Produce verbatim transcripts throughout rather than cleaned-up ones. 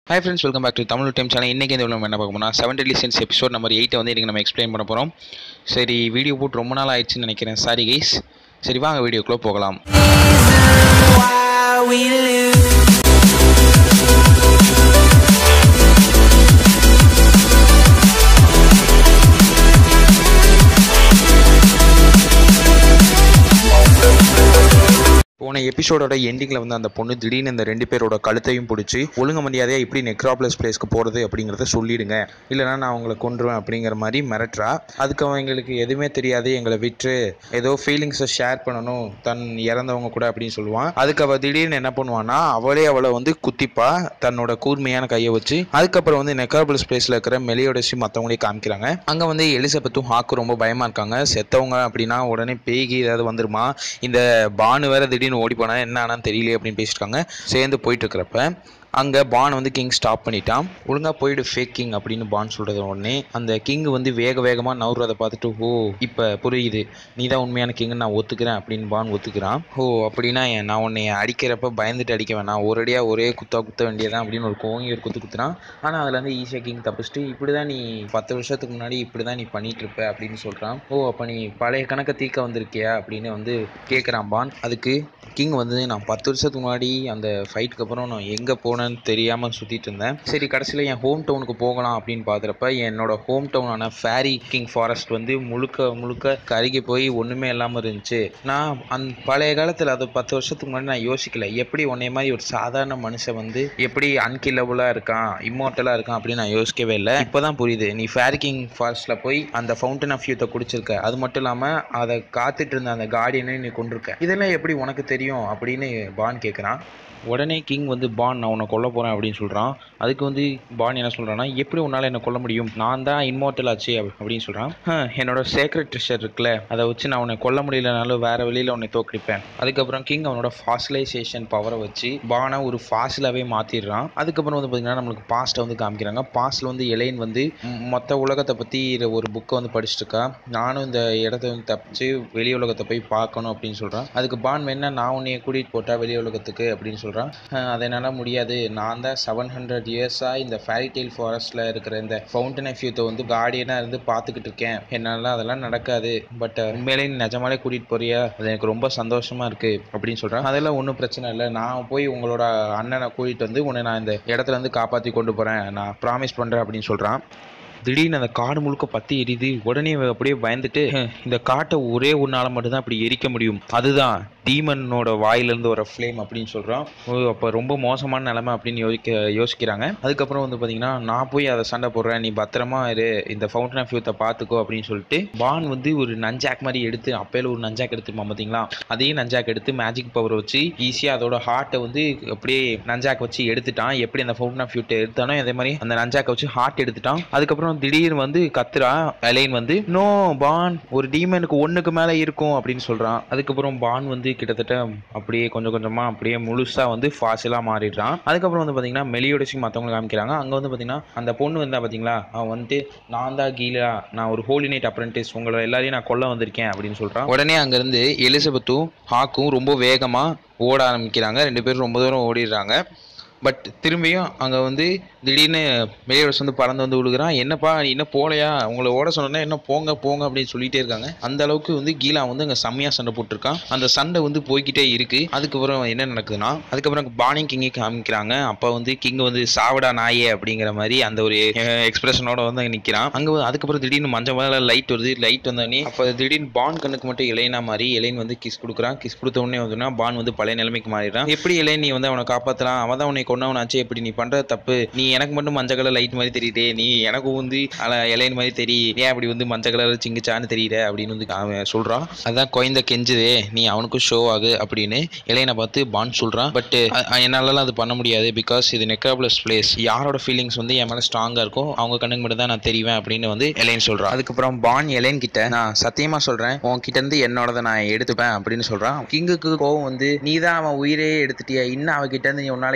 Hi friends, welcome back to Tamil Time channel. இன்னைக்கு இந்த வீடியோல என்ன பார்க்க போறோம்னா seven deadly sins episode number eight வந்து இன்னைக்கு நம்ம எக்ஸ்பிளைன் பண்ண போறோம். சரி வீடியோ போட்டு ரொம்ப நாள் ஆயிடுச்சுன்னு நினைக்கிறேன். Sorry guys. சரி வாங்க வீடியோக்குள்ள போகலாம். போன எபிசோடோட எண்டிங்கில் வந்து அந்த பொண்ணு திடீர்னு இந்த ரெண்டு பேரோட கழுத்தையும் பிடிச்சி ஒழுங்கு மரியாதையாக எப்படி நெக்ராப்ளஸ் பிளேஸ்க்கு போகிறது அப்படிங்கிறத சொல்லிடுங்க, இல்லைனா நான் அவங்கள கொன்றுவேன் அப்படிங்கிற மாதிரி மிரட்டுறா. அதுக்கு அவங்களுக்கு எதுவுமே தெரியாது, எங்களை விட்டு ஏதோ ஃபீலிங்ஸை ஷேர் பண்ணணும் தன் இறந்தவங்க கூட அப்படின்னு சொல்லுவான். அதுக்கு அவள் திடீர்னு என்ன பண்ணுவான்னா அவளே அவளை வந்து குத்திப்பா தன்னோட கூர்மையான கையை வச்சு. அதுக்கப்புறம் வந்து நெக்ராப்ளஸ் பிளேஸில் இருக்கிற மெலியோடசி மற்றவங்களே காமிக்கிறாங்க. அங்கே வந்து எலிசபெத்தும் ஹாக்கும் ரொம்ப பயமாக இருக்காங்க. செத்தவங்க அப்படின்னா உடனே பேய்கி ஏதாவது வந்துருமா, இந்த பானு வேற திடீர்னு ஓடி போனா என்ன ஆனான்னு தெரியல அப்படின்னு பேசியிருக்காங்க. சேர்ந்து போயிட்டு இருக்கிறப்ப அங்கே பான் வந்து கிங் ஸ்டாப் பண்ணிட்டான். ஒழுங்காக போயிடு ஃபேக் கிங் அப்படின்னு பான் சொல்கிறது உடனே அந்த கிங் வந்து வேக வேகமாக நவுறதை பார்த்துட்டு ஓ இப்போ புரியுது, நீ தான் உண்மையான கிங்னு நான் ஒத்துக்கிறேன் அப்படின்னு பான் ஒத்துக்கிறான். ஓ அப்படின்னா நான் உன்னை அடிக்கிறப்ப பயந்துட்டு அடிக்க வேணாம், ஒரேடியாக ஒரே குத்தா குத்த வேண்டியதான் அப்படின்னு ஒரு கோங்கி ஒரு குத்து குத்துறான். ஆனால் அதில் வந்து ஈஸியாக கிங் தப்பிச்சுட்டு இப்படி தான் நீ பத்து வருஷத்துக்கு முன்னாடி இப்படி தான் நீ பண்ணிட்டு இருப்ப அப்படின்னு சொல்கிறான். ஓ அப்போ நீ பழைய கணக்கை தீர்க்க வந்திருக்கியா அப்படின்னு வந்து கேட்குறான் பான். அதுக்கு கிங் வந்து நான் பத்து வருஷத்துக்கு முன்னாடி அந்த ஃபைட்டுக்கு அப்புறம் நான் எங்கே போனேன்னு தெரியாமல் சுற்றிட்டு இருந்தேன். சரி கடைசியில் என் ஹோம் டவுனுக்கு போகலாம் அப்படின்னு பார்க்குறப்ப என்னோட ஹோம் டவுனான ஃபேரி கிங் ஃபாரஸ்ட் வந்து முழுக்க முழுக்க கருகி போய் ஒன்றுமே இல்லாமல் இருந்துச்சு. நான் அந்த பழைய காலத்தில் அது பத்து வருஷத்துக்கு முன்னாடி நான் யோசிக்கல, எப்படி உன்னைய மாதிரி ஒரு சாதாரண மனுஷன் வந்து எப்படி அன்கில்லபுளாக இருக்கான், இம்மோர்டலாக இருக்கான் அப்படின்னு நான் யோசிக்கவே இல்லை. இப்போ தான் புரியுது, நீ ஃபேரி கிங் ஃபாரஸ்ட்டில் போய் அந்த ஃபவுண்டன் ஆஃப் யூத்தை குடிச்சிருக்க, அது மட்டும் இல்லாமல் அதை காத்துட்டு இருந்த அந்த கார்டியனை நீ கொண்டிருக்க, இதெல்லாம் எப்படி உனக்கு தெரியும் அப்படின்னு பான் கேட்குறான். உடனே கிங் வந்து பான் நான் உன்னை கொல்ல போகிறேன் அப்படின்னு சொல்கிறான். அதுக்கு வந்து பான் என்ன சொல்கிறான்னா எப்படி உன்னால் என்னை கொல்ல முடியும், நான் தான் இம்மோர்டல் ஆச்சு அப்படின்னு சொல்கிறான். என்னோட சேக்ரெட் ட்ரெஷர் இருக்குல்ல, அதை வச்சு நான் உன்னை கொல்ல முடியலனாலும் வேறு வழியில் உன்னை தோற்கடிப்பேன். அதுக்கப்புறம் கிங் அவனோட ஃபாசிலைசேஷன் பவரை வச்சு பானை ஒரு ஃபாசிலாகவே மாற்றிடுறான். அதுக்கப்புறம் வந்து பார்த்திங்கன்னா நம்மளுக்கு பாஸ்ட்டை வந்து காமிக்கிறாங்க. பாஸ்ட்டில் வந்து எலைன் வந்து மொத்த உலகத்தை பற்றி ஒரு புக்கை வந்து படிச்சுட்டு இருக்கா. நானும் இந்த இடத்த வந்து தப்பிச்சு வெளி உலகத்தை போய் பார்க்கணும் அப்படின்னு சொல்கிறான். அதுக்கு பான் வேணா நான் உன்னைய கூட்டிகிட்டு போட்டா வெளி உலகத்துக்கு அப்படின்னு சொல்கிறான். அதனால முடியாது, நான் தான் செவன் ஹண்ட்ரட் இயர்ஸாக இந்த ஃபேரி டெய்ல் ஃபாரஸ்ட்டில் இருக்கிற இந்த ஃபவுண்டன் ஆஃப் யூத்தை வந்து கார்டியனாக இருந்து பார்த்துக்கிட்டு இருக்கேன், என்னால் அதெல்லாம் நடக்காது, பட் உண்மையிலே நிஜமாலே கூட்டிகிட்டு போறியா, அது எனக்கு ரொம்ப சந்தோஷமாக இருக்குது அப்படின்னு சொல்கிறேன். அதெல்லாம் ஒன்றும் பிரச்சனை இல்லை, நான் போய் உங்களோட அண்ணனை கூட்டிகிட்டு வந்து உன்னை நான் இந்த இடத்துல இருந்து காப்பாற்றி கொண்டு போகிறேன், நான் ப்ராமிஸ் பண்ணுறேன் அப்படின்னு சொல்கிறான். திடீர்னு அந்த காடு முழுக்க பற்றி எரியுது. உடனே அப்படியே பயந்துட்டு இந்த காட்டை ஒரே ஒரு நாள் மட்டும்தான் அப்படி எரிக்க முடியும், அதுதான் டீமனோட வாயிலிருந்து வர ஃப்ளேம் அப்படின்னு சொல்கிறான். அப்போ ரொம்ப மோசமான நிலைமை அப்படின்னு யோசிக்க யோசிக்கிறாங்க. அதுக்கப்புறம் வந்து பார்த்தீங்கன்னா நான் போய் அதை சண்டை போடுறேன், நீ பத்திரமா இரு, இந்த ஃபவுண்டன் ஆஃப் யூத்தை பார்த்துக்கோ அப்படின்னு சொல்லிட்டு பான் வந்து ஒரு நஞ்சாக் மாதிரி எடுத்து அப்பையில ஒரு நஞ்சாக் எடுத்துருப்பான் பார்த்தீங்களா, அதே நஞ்சாக் எடுத்து மேஜிக் பவர் வச்சு ஈஸியாக அதோட ஹார்ட்டை வந்து அப்படியே நஞ்சாக் வச்சு எடுத்துட்டான். எப்படி அந்த ஃபவுண்டன் ஆஃப் யூட்டை எடுத்தானோ அதே மாதிரி அந்த நஞ்சாக்கை வச்சு ஹார்ட் எடுத்துட்டான். அதுக்கப்புறம் திடீர்னு வந்து கத்துறா எலைன் வந்து நோ பான், ஒரு டீமனுக்கு ஒன்றுக்கு மேலே இருக்கும் அப்படின்னு சொல்கிறான். அதுக்கப்புறம் பான் வந்து கிட்டத்தட்ட அப்படியே கொஞ்சம் கொஞ்சமாக அப்படியே முழுசாக வந்து ஃபாசிலாக மாறிடுறான். அதுக்கப்புறம் வந்து பார்த்தீங்கன்னா மெலியோடசி மற்றவங்க காமிக்கிறாங்க. அங்கே வந்து பார்த்தீங்கன்னா அந்த பொண்ணு வந்தா பார்த்தீங்களா, அவன் வந்துட்டு நான் தான் கீழா, நான் ஒரு ஹோலி நைட் அப்ரெண்டிஸ், உங்களை எல்லாரையும் நான் கொல்ல வந்திருக்கேன் அப்படின்னு சொல்கிறான். உடனே அங்கேருந்து எலிசபெத்தும் ஹாக்கும் ரொம்ப வேகமாக ஓட ஆரம்பிக்கிறாங்க. ரெண்டு பேரும் ரொம்ப தூரம் ஓடிடுறாங்க. பட் திரும்பியும் அங்கே வந்து திடீர்னு மெலியோடஸ் வந்து பறந்து வந்து விழுகிறான். என்னப்பா நீ இன்னும் போகலையா, உங்களை ஓட சொன்னா என்ன போங்க போங்க அப்படின்னு சொல்லிட்டே இருக்காங்க. அந்த அளவுக்கு வந்து கீழா வந்து அங்கே செம்மையாக சண்டை போட்டிருக்கான். அந்த சண்டை வந்து போய்கிட்டே இருக்கு. அதுக்கப்புறம் என்ன நடக்குதுன்னா அதுக்கப்புறம் பானி கிங்கை காமிக்கிறாங்க. அப்போ வந்து கிங் வந்து சாவடா நாயே அப்படிங்கிற மாதிரி அந்த ஒரு எக்ஸ்பிரஷனோட வந்து அங்கே நிற்கிறான். அங்கே அதுக்கப்புறம் திடீர்னு மஞ்சள் மேலே லைட் வருது. லைட் வந்தோடனே அப்போ திடீர்னு பான் கண்ணுக்கு மட்டும் இலைனா மாதிரி எலைன் வந்து கிஸ் கொடுக்குறான். கிஸ் கொடுத்த உடனே வந்துன்னா பான் வந்து பழைய நிலைமைக்கு மாறிடுறான். எப்படி இலைன் நீ வந்து அவனை காப்பாற்றலாம், அவன் தான் உன்னை கொண்டவனாச்சு, எப்படி நீ பண்ற தப்பு, நீ எனக்கு மட்டும் மஞ்சள் கலர் லைட் மாதிரி தெரியுதே, நீ எனக்கும் வந்து இலைன் மாதிரி தெரியும், ஏன் அப்படி வந்து மஞ்சள் கலர் சிங்கிச்சான்னு தெரியல அப்படின்னு வந்து அவன் சொல்றான். அதான் குழந்தை கெஞ்சுதே, நீ அவனுக்கும் ஷோ ஆகு அப்படின்னு இலைனை பார்த்து பான் சொல்றான். பட் என்னாலலாம் அது பண்ண முடியாது, பிகாஸ் இது நெக்ராப்ளஸ் பிளேஸ், யாரோட ஃபீலிங்ஸ் வந்து என் மேலே ஸ்ட்ராங்கா இருக்கும் அவங்க கண்ணுக்கு மட்டும் தான் நான் தெரிவேன் அப்படின்னு வந்து எலைன் சொல்றான். அதுக்கப்புறம் பான் எலைன் கிட்ட நான் சத்தியமா சொல்றேன் உன்கிட்ட இருந்து என்னோடதை நான் எடுத்துப்பேன் அப்படின்னு சொல்றான். கிங்குக்கு கோவம் வந்து நீ தான் அவன் உயிரே எடுத்துட்டியா, இன்னும் அவகிட்ட இருந்து நீ உன்னால என்ன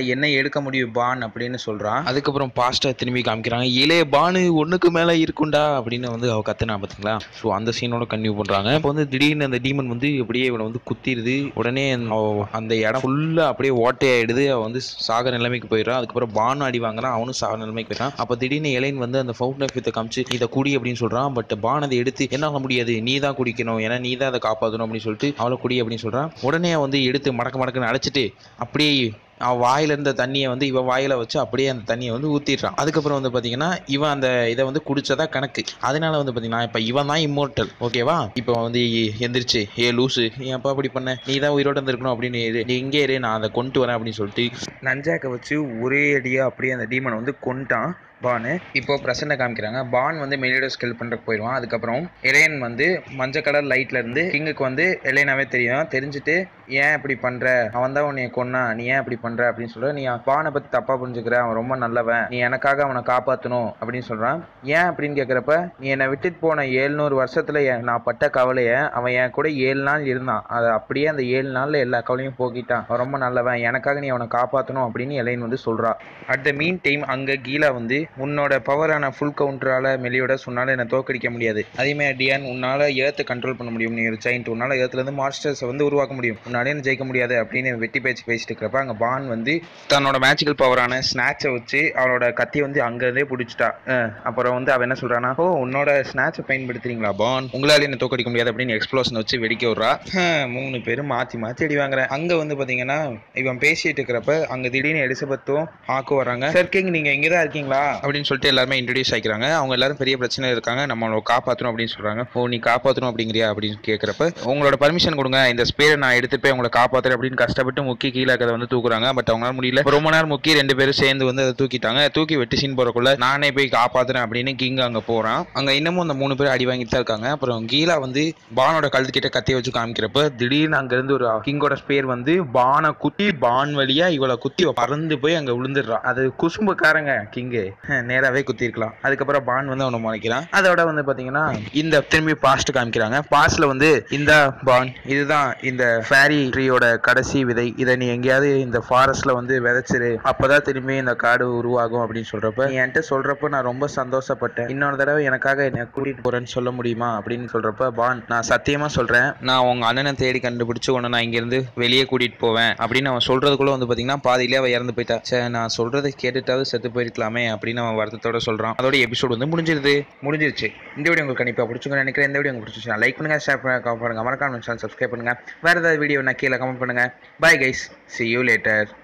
எடுக்க முடியும் பான் அப்படின்னு சொல்றான். அதுக்கப்புறம் பாஸ்டர் திரும்பி காமிக்கிறாங்க, இலே பானு ஒண்ணுக்கு மேல இருக்குண்டா அப்படின்னு வந்து அவ கத்துனா பாத்தீங்களா. ஸோ அந்த சீனோட கன்டினியூ பண்றாங்க. அப்போ வந்து திடீர்னு அந்த டீமன் வந்து அப்படியே இவனை வந்து குத்திடுது. உடனே அந்த இடம் ஃபுல்லா அப்படியே ஓட்டையாயிடுது. அவன் வந்து சாக நிலைமைக்கு போயிடுறான். அதுக்கப்புறம் பானும் அடி வாங்குறான், அவனும் சாக நிலைமைக்கு போயிடுறான். அப்போ திடீர்னு எலைன் வந்து அந்த ஃபவுண்டன் ஆஃப் யூத்தை காமிச்சு இதை குடி அப்படின்னு சொல்றான். பட் பான் அதை எடுத்து என்னால முடியாது, நீ தான் குடிக்கணும், ஏன்னா நீ தான் அதை காப்பாற்றணும் அப்படின்னு சொல்லிட்டு அவளை குடி அப்படின்னு சொல்றான். உடனே வந்து எடுத்து மடக்க மடக்குன்னு அழைச்சிட்டு அப்படியே அவன் வாயில இருந்த தண்ணியை வந்து இவன் வாயில வச்சு அப்படியே அந்த தண்ணியை வந்து ஊத்திடுறான். அதுக்கப்புறம் வந்து பாத்தீங்கன்னா இவன் அந்த இதை வந்து குடிச்சதா கணக்கு. அதனால வந்து பாத்தீங்கன்னா இப்ப இவன் தான் இம்மோர்டல், ஓகேவா. இப்போ வந்து எந்திரிச்சு ஏ லூசு நீ அப்பா அப்படி பண்ண, நீ தான் உயிரோட இருந்திருக்கணும் அப்படின்னு, நீ இங்கே இரு நான் அதை கொண்டு வரேன் அப்படின்னு சொல்லிட்டு நஞ்சாக்க வச்சு ஒரே அடியா அப்படியே அந்த டீமனை வந்து கொண்டான் பானு. இப்போ பிரசன்னை காமிக்கிறாங்க. பான் வந்து மெலியோடஸ் கில் பண்ணுறக்கு போயிடுவான். அதுக்கப்புறம் எலைன் வந்து மஞ்சள் கலர் லைட்ல இருந்து கிங்குக்கு வந்து எலைனாவே தெரியும். தெரிஞ்சுட்டு ஏன் இப்படி பண்ற, அவன் தான் உன்னை கொன்னா, நீ ஏன் இப்படி பண்ற அப்படின்னு சொல்ற, நீ பானை பத்தி தப்பா புரிஞ்சுக்கிற, அவன் ரொம்ப நல்லவன், நீ எனக்காக அவனை காப்பாற்றணும் அப்படின்னு சொல்றான். ஏன் அப்படின்னு கேட்குறப்ப, நீ என்னை விட்டுட்டு போன ஏழுநூறு வருஷத்துல நான் பட்ட கவலையை அவன் என் கூட ஏழு நாள் இருந்தான், அதை அப்படியே அந்த ஏழு நாள்ல எல்லா கவலையும் போக்கிட்டான், அவன் ரொம்ப நல்லவன், எனக்காக நீ அவனை காப்பாற்றணும் அப்படின்னு எலைன் வந்து சொல்றா. அட் த மீன் டைம் அங்க கீழா வந்து உன்னோட பவரான ஃபுல் கவுண்டரால மெலியோட சொன்னால என்ன தோக்கடிக்க முடியாது, அதேமாதிரி டியான் உன்னால ஏர்த்தை கண்ட்ரோல் பண்ண முடியும், நீ ஒரு ஜெயிண்ட், உன்னால ஏர்த்துல இருந்து மான்ஸ்டர்ஸை வந்து உருவாக்க முடியும், உன்னாலே என்ன ஜெயிக்க முடியாது அப்படின்னு வெட்டி பேச்சு பேசிட்டு இருக்கிறப்ப அங்க பான் வந்து தன்னோட மேஜிக்கல் பவரான ஸ்நாட்சை வச்சு அவளோட கத்தியை வந்து அங்கேருந்தே பிடிச்சிட்டா. அப்புறம் வந்து அவன் என்ன சொல்றானா, ஓ உன்னோட ஸ்நாட்சை பயன்படுத்துறீங்களா பான், உங்களால என்ன தோக்கடிக்க முடியாது அப்படின்னு எக்ஸ்ப்ளோஷன் வச்சு வெடிக்க விடுறா. மூணு பேரும் மாற்றி மாற்றி அடி வாங்குறேன். அங்கே வந்து பார்த்தீங்கன்னா இவன் பேசிட்டு இருக்கிறப்ப அங்கே திடீர்னு எலிசபெத்தும் ஹாக்கும் வராங்க. சார் கிங் நீங்க இங்கே தான் இருக்கீங்களா அப்படின்னு சொல்லிட்டு எல்லாருமே இன்ட்ரடியூஸ் ஆகிக்கிறாங்க. அவங்க எல்லாரும் பெரிய பிரச்சனை இருக்காங்க, நம்மளை காப்பாற்றணும் அப்படின்னு சொல்றாங்க. ஓ நீ காப்பாற்றணும் அப்படிங்கிறியா அப்படின்னு கேட்குறப்ப, உங்களோட பர்மிஷன் கொடுங்க, இந்த ஸ்பேரை நான் எடுத்துட்டு போய் உங்களை காப்பாற்றுறேன் அப்படின்னு கஷ்டப்பட்டு முக்கி கீழே அதை வந்து தூக்குறாங்க. பட் அவங்களால முடியல. ரொம்ப நேரம் முக்கி ரெண்டு பேரும் சேர்ந்து வந்து அதை தூக்கிட்டாங்க. தூக்கி வெட்டி சீன் போறக்குள்ள நானே போய் காப்பாற்றுறேன் அப்படின்னு கிங் அங்கே போறான். அங்கே இன்னமும் அந்த மூணு பேர் அடி வாங்கிட்டு தான் இருக்காங்க. அப்புறம் கீழா வந்து பானோட கழுத்து கிட்ட கத்தியை வச்சு காமிக்கிறப்ப திடீர்னு அங்கிருந்து ஒரு கிங்கோட ஸ்பேர் வந்து பானை குத்தி பான் வழியா இவளை குத்தி பறந்து போய் அங்க விழுந்துடுறான். அது குசும்புக்காரங்க கிங்கு நேராவே குத்தி இருக்கலாம். அதுக்கப்புறம் பான் வந்து அவனை முளைக்கிறான். அதோட வந்து பாத்தீங்கன்னா இந்த திரும்பி பாஸ்ட் காமிக்கிறாங்க. பாஸ்ட்ல வந்து இந்த பான் இதுதான் இந்த ஃபேரி ட்ரீயோட கடைசி விதை, இதை நீ எங்கேயாவது இந்த ஃபாரஸ்ட்ல வந்து விதைச்சிரு, அப்பதான் திரும்பி இந்த காடு உருவாகும் அப்படின்னு சொல்றப்ப, நீ என்கிட்ட சொல்றப்ப நான் ரொம்ப சந்தோஷப்பட்டேன், இன்னொரு தடவை எனக்காக என்ன கூட்டிட்டு போறேன்னு சொல்ல முடியுமா அப்படின்னு சொல்றப்ப பான், நான் சத்தியமா சொல்றேன், நான் உங்க அண்ணனை தேடி கண்டுபிடிச்சு உன்னை நான் இங்க இருந்து வெளியே கூட்டிட்டு போவேன் அப்படின்னு அவன் சொல்றதுக்குள்ள வந்து பாத்தீங்கன்னா பாதியிலே அவன் இறந்து போயிட்டா. சரி நான் சொல்றதை கேட்டுட்டாவது செத்து போயிருக்கலாமே அப்படின்னு அவன் வருத்தத்தோட சொல்றான். அதோட எபிசோட் வந்து முடிஞ்சிருது முடிஞ்சிருச்சு. இந்த வீடியோ உங்களுக்கு கண்டிப்பா பிடிச்சிருக்கும்னு நினைக்கிறேன். இந்த வீடியோ உங்களுக்கு பிடிச்சிருச்சா லைக் பண்ணுங்க, ஷேர் பண்ணுங்க, கமெண்ட் பண்ணுங்க, மறக்காம சேனல் சப்ஸ்கிரைப் பண்ணுங்க. வேற ஏதாவது வீடியோ நான் கீழே கமெண்ட் பண்ணுங்க. Bye guys, see you later.